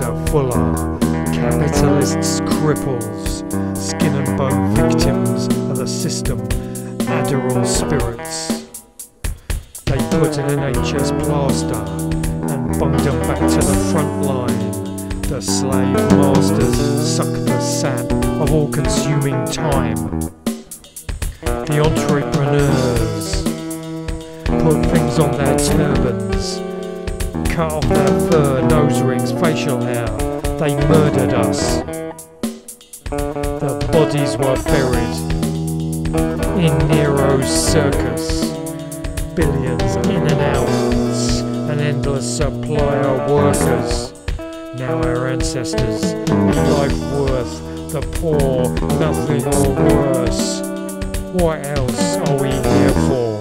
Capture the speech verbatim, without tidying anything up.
Caesar, Fuller, capitalists, cripples, skin and bone victims of the system, Adderall spirits. They put in N H S plaster and bunged them back to the front line. The slave masters suck the sap of all-consuming time. The entrepreneurs put things on their turbans, cut off their fur, nose rings, facial hair. They murdered us. The bodies were buried in Nero's circus. Billions in and out, an endless supply of workers. Now our ancestors, life worth, the poor, nothing or worse. What else are we here for?